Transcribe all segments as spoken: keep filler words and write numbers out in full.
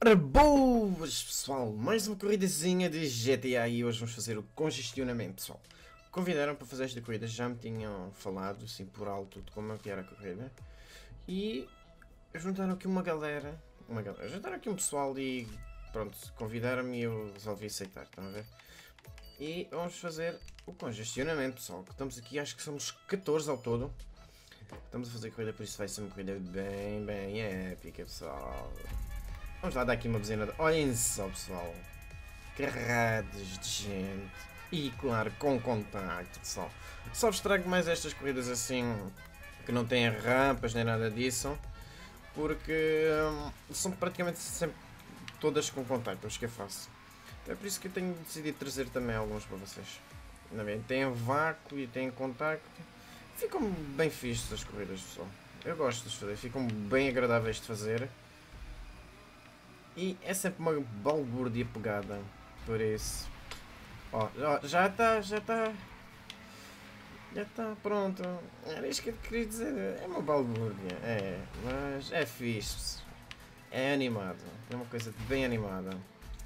Ora, boas pessoal, mais uma corridazinha de G T A e hoje vamos fazer o congestionamento, pessoal. Convidaram para fazer esta corrida, já me tinham falado assim por alto de como é que era a corrida. E juntaram aqui uma galera, uma galera, juntaram aqui um pessoal e pronto, convidaram-me e eu resolvi aceitar, estão a ver? E vamos fazer o congestionamento, pessoal, que estamos aqui, acho que somos catorze ao todo. Estamos a fazer corrida, por isso vai ser uma corrida bem, bem épica, pessoal. Vamos lá dar aqui uma buzina. Olhem só, pessoal. Carradas de gente. E claro, com contacto, pessoal. Só vos trago mais estas corridas assim, que não têm rampas nem nada disso. Porque hum, são praticamente sempre todas com contacto, acho que é fácil. É por isso que eu tenho decidido trazer também alguns para vocês. Tem vácuo e tem contacto. Ficam bem fixes as corridas, pessoal. Eu gosto de fazer, ficam bem agradáveis de fazer. E é sempre uma balbúrdia pegada, por isso. Ó, ó, já está, já está. Já está, pronto. Era isto que eu queria dizer. É uma balbúrdia, é. Mas é fixe. É animado. É uma coisa bem animada.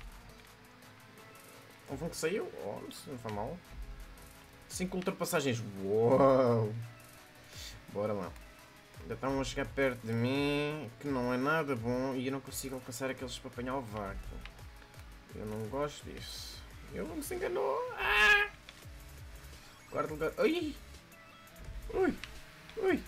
Houve um que saiu? Oh, não foi mal. cinco ultrapassagens. Uou! Bora lá. Ainda estão a chegar perto de mim, que não é nada bom, e eu não consigo alcançar aqueles para apanhar o vácuo. Eu não gosto disso. Ele não se enganou. Ah! Quarto lugar. Ui! Ui! Ui!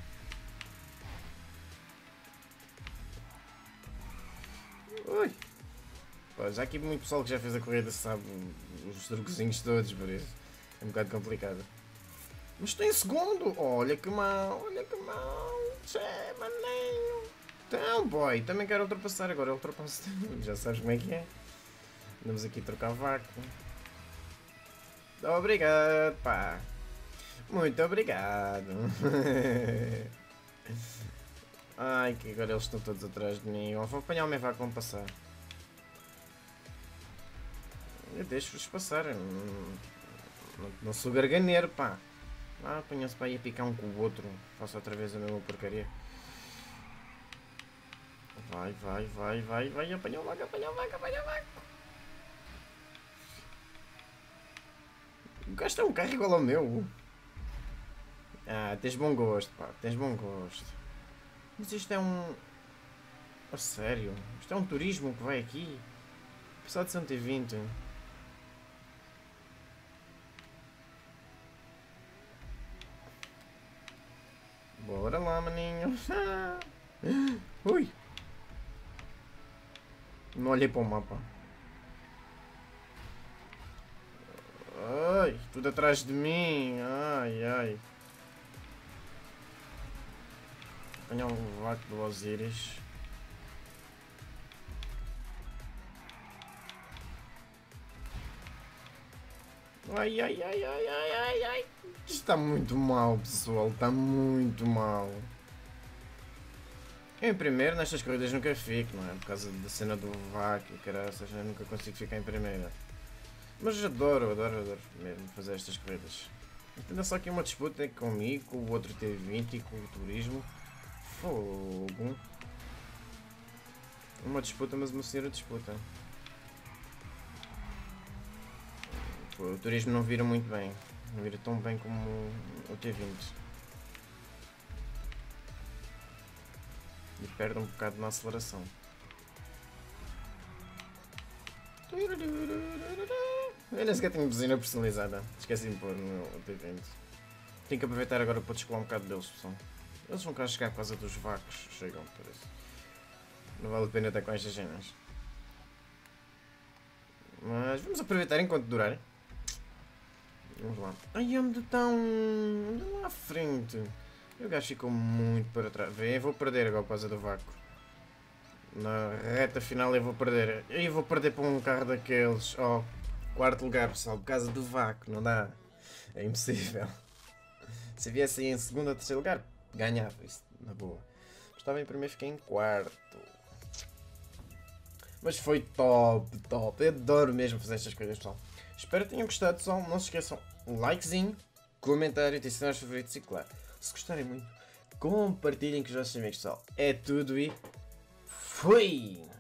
Ui! Pô, já aqui muito pessoal que já fez a corrida sabe os truquezinhos todos, por isso é um bocado complicado. Mas estou em segundo! Olha que mal! Olha que mal! Tchê, maninho! Então, boy! Também quero ultrapassar agora. Eu ultrapasso. Já sabes como é que é. Andamos aqui a trocar vácuo. Obrigado, pá! Muito obrigado! Ai, que agora eles estão todos atrás de mim. Eu vou apanhar o meu vácuo e vão passar. Eu deixo-vos passar. Não, não, não sou garganeiro, pá! Ah, apanha-se para ir a picar um com o outro. Faço outra vez a mesma porcaria. Vai, vai, vai, vai, vai. Apanha o vaca, apanha o vaca, apanha o vaca. O gajo tem um carro igual ao meu. Ah, tens bom gosto, pá. Tens bom gosto. Mas isto é um... A sério? Isto é um turismo que vai aqui? Precisava de cento e vinte. Bora lá, maninho. Ui! Não olhei para o mapa. Ai, tudo atrás de mim. Ai, ai. Apanhar um vácuo do Osiris. Ai, ai, ai, ai, ai, ai, ai. Isto está muito mal, pessoal. Está muito mal. Eu em primeiro nestas corridas nunca fico, não é? Por causa da cena do vácuo, caraças, eu nunca consigo ficar em primeira. Mas adoro, adoro, adoro mesmo fazer estas corridas. Ainda só aqui uma disputa comigo, com o outro T vinte e com o turismo. Fogo. Uma disputa, mas uma senhora disputa. O turismo não vira muito bem, não vira tão bem como o T vinte. E perde um bocado na aceleração. Eu nem sequer tenho buzina personalizada, esqueci de pôr no T vinte. Tenho que aproveitar agora para descolar um bocado deles, pessoal. Eles vão cá chegar por causa dos vacos, chegam, por isso. Não vale a pena estar com estas cenas. Mas vamos aproveitar enquanto durar. Vamos lá. Ai, onde estão? Anda lá à frente. O gajo ficou muito para trás. Vê, eu vou perder agora por causa do vácuo. Na reta final eu vou perder. Eu vou perder para um carro daqueles. Oh, quarto lugar, pessoal, por causa do vácuo. Não dá. É impossível. Se viesse aí em segundo ou terceiro lugar, ganhava isso, na boa. Estava em primeiro, fiquei em quarto. Mas foi top, top. Eu adoro mesmo fazer estas coisas, pessoal. Espero que tenham gostado, pessoal. Não se esqueçam, um likezinho, comentário, adicionar os favoritos e claro, se gostarem muito, compartilhem com os vossos amigos, pessoal. É tudo e fui!